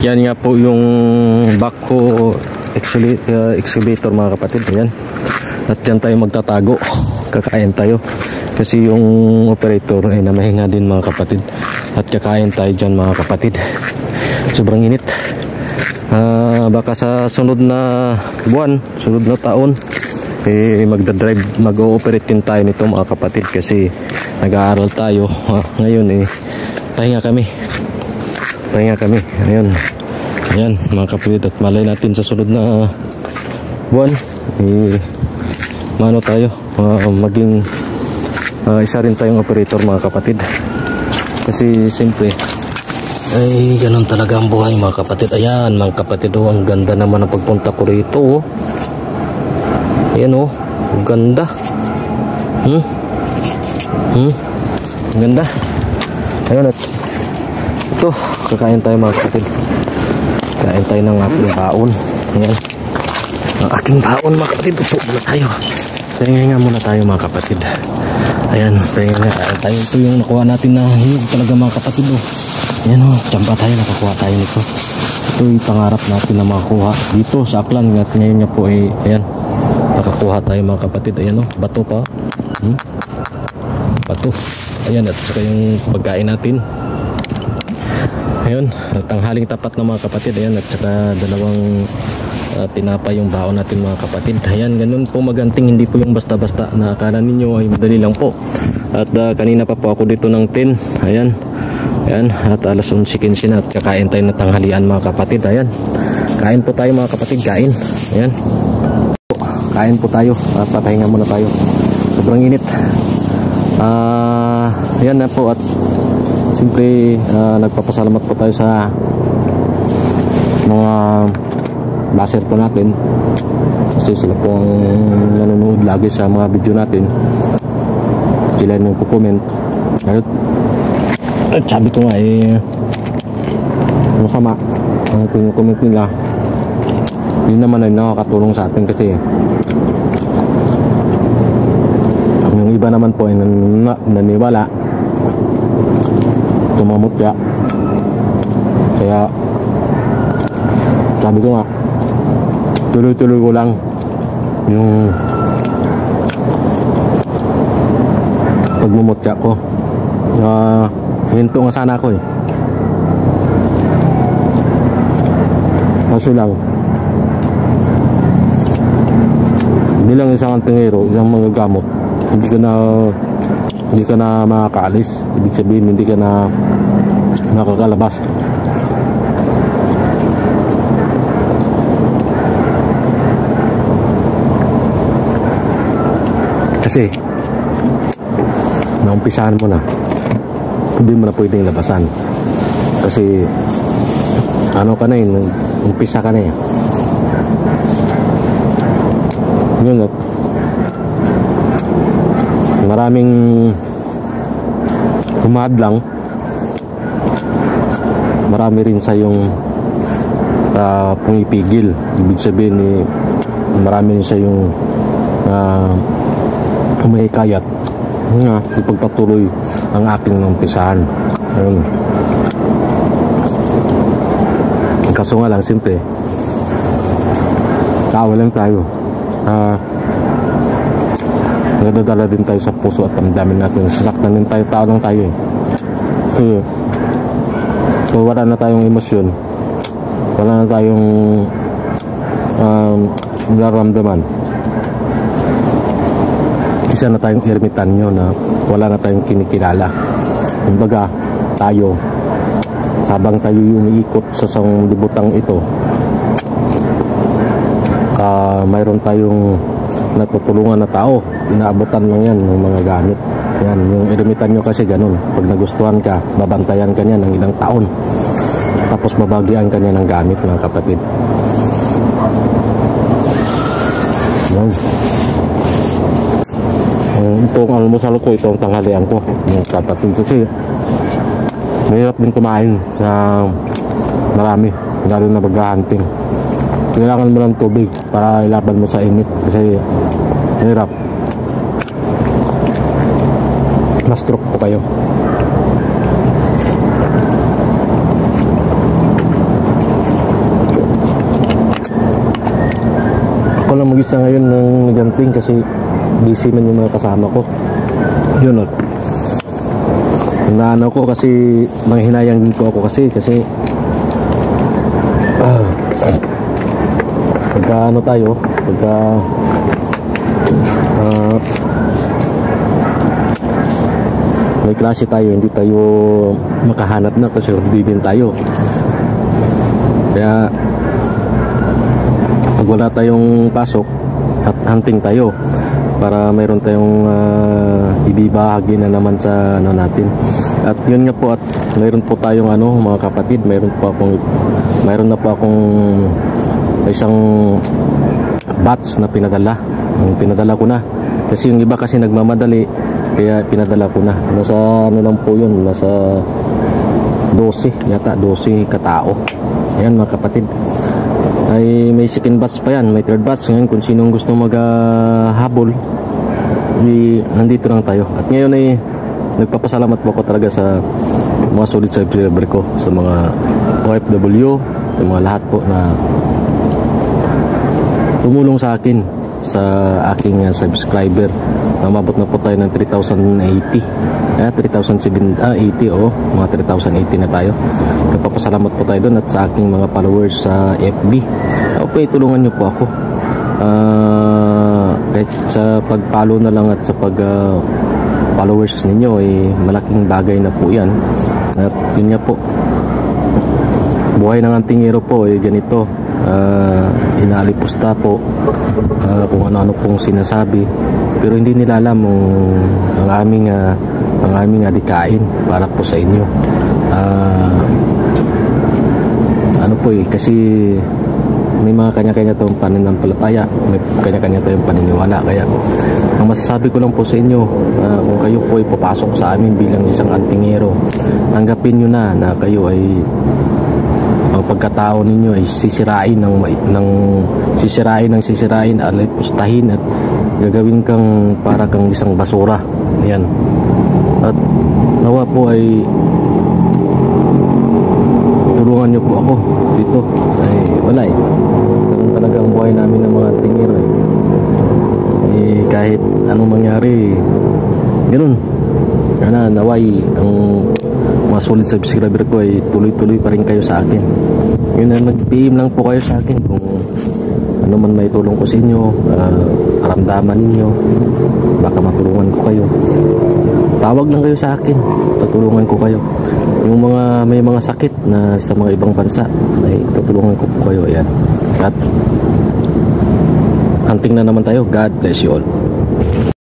Yan nga po yung backhoe excavator mga kapatid. Ayan. At dyan tayo magtatago. Kakain tayo. Kasi yung operator ay namahinga din mga kapatid. At kakain tayo dyan mga kapatid. Sobrang init. Baka sa sunod na buwan, sunod na taon, mag-ooperate din tayo nito mga kapatid. Kasi nag-aaral tayo. Ngayon pahinga kami. Ayun. Ayan mga kapatid. At malay natin sa sunod na buwan, mano tayo, maging isa rin tayong operator mga kapatid. Kasi siyempre ay ganun talaga ang buhay mga kapatid. Ayan mga kapatid, ang ganda naman ang pagpunta ko rito. Ayan ang ganda. Ang ganda. Ayun, at ito, kakain tayo mga kapatid. Kain tayo ng aking baon. Ayan, ang aking baon mga kapatid. Upo muna tayo. Pahinga muna tayo mga kapatid. Ayan, pahinga tayo. Ito yung nakuha natin na hinog talaga mga kapatid. Ayan tsamba tayo, nakakuha tayo nito. Ito yung pangarap natin na makakuha dito sa Aklan. At ngayon nga po ayan, nakakuha tayo mga kapatid. Ayan bato pa. Bato. Ayan, at saka yung pagkain natin. Ayun, tanghaling tapat na mga kapatid. Ayan, at saka dalawang tinapa yung baon natin mga kapatid. Ayan, ganun po maganting. Hindi po yung basta-basta na akala ninyo ay madali lang po. At kanina pa po ako dito ng 10. Ayan, at alas 11:15 na at kakain tayo na tanghalian mga kapatid. Ayan, kain po tayo mga kapatid. Kain. Ayan, kain po tayo at papahinga muna tayo. Sobrang init. Ayan na po. At siyempre nagpapasalamat po tayo sa mga baser po natin. Kasi sila po ang nanonood lagi sa mga video natin. Sila yung comment. At sabi ko nga masama ang comment nila. Yun naman ay nakakatulong sa atin kasi yung iba naman po ay naniwala, tumamutya. Kaya sabi ko nga, tuloy-tuloy ko lang yung pagmumutya ko. Hinto nga sana ako kaso lang bilang isang antingero, isang manggagamot, hindi ka na makakaalis. Ibig sabihin hindi ka na nakakalabas. Kasi naumpisahan mo na, hindi mo na pwedeng labasan. Kasi ano ka na umpisa ka na yun. At maraming humadlang, marami rin sa yung pumipigil. Ibig sabihin marami rin sa yung umaikayat nga ipagpatuloy ang aking umpisahan. Ayun. Kaso nga lang, simple, tao lang tayo. Nadadala din tayo sa puso at damdamin natin. Sasaktan din tayo, tao lang tayo so wala na tayong emosyon, wala na tayong nararamdaman. Isa na tayong ermitanyo na wala na tayong kinikilala. Kumbaga tayo, habang tayo umiikot sa sanglibutang ito, mayroon tayong natutulungan na tao. Inaabutan lang yan ng mga gamit. Yan, yung ermitanyo kasi ganun. Pag nagustuhan ka, babantayan ka niya ng ilang taon. Tapos babagian ka niya ng gamit mga kapatid. Yan. Itong almusal ko, itong tanghalian ko mga kapatid. Kasi mahirap din kumain na marami, lalo na mag-hunting. Kailangan mo ng tubig para ilaban mo sa init kasi hirap. Ma-stroke po kayo. mag-isa ngayon ng ganting kasi busy man yung mga kasama ko. Yun o. Naano ko kasi manghinayang din po ako kasi pagka ano tayo, pagka may klase tayo, hindi tayo makahanap na kasi hindi din tayo. Kaya pag wala tayong pasok at hunting tayo para mayroon tayong ibibahagi na naman sa ano natin. At yun nga po, at mayroon po tayong ano mga kapatid, mayroon na po akong isang batch na pinadala. Pinadala ko na kasi yung iba kasi nagmamadali, kaya pinadala ko na. Nasa ano lang po yun, nasa 12 yata, 12 katao. Ayan mga kapatid, ay may second batch pa yan, may third batch. Ngayon kung sinong gusto maghabol, nandito lang tayo. At ngayon ay nagpapasalamat po ako talaga sa mga solid subscriber ko, sa mga OFW, sa mga lahat po na tumulong sa akin, sa aking subscriber. Namabot na po tayo ng 3,080. 3,780 mga 3,080 na tayo. Nagpapasalamat po tayo doon, at sa aking mga followers sa FB. Po, tulungan nyo po ako. Kahit sa pag-follow na lang at sa pag-followers ninyo, malaking bagay na po yan. At yun nga po, buhay ng antingero po ganito. Inalipusta po kung ano-ano pong sinasabi, pero hindi nila alam ang aming adikain para po sa inyo. Ano po kasi may mga kanya-kanya tayong pananampalataya, may kanya-kanya tayong paniniwala. Kaya ang masasabi ko lang po sa inyo, kung kayo po ay papasok sa amin bilang isang antingero, tanggapin nyo na kayo ay ang pagkatao ninyo ay sisirain at pustahin at gagawin kang para kang isang basura. Yan. At nawa po ay tulungan nyo po ako dito. Ay wala ganun talaga ang buhay namin ng mga tingero kahit anong mangyari, ganun. Naway ang mga solid subscriber ko ay tuloy-tuloy pa rin kayo sa akin. Yun, mag-PM lang po kayo sa akin kung ano man may tulong ko sa inyo, karamdaman ninyo, baka matulungan ko kayo. Tawag lang kayo sa akin, tutulungan ko kayo. Yung may mga sakit na sa mga ibang bansa, ay tutulungan ko po kayo. Ayan. At hunting na naman tayo. God bless you all.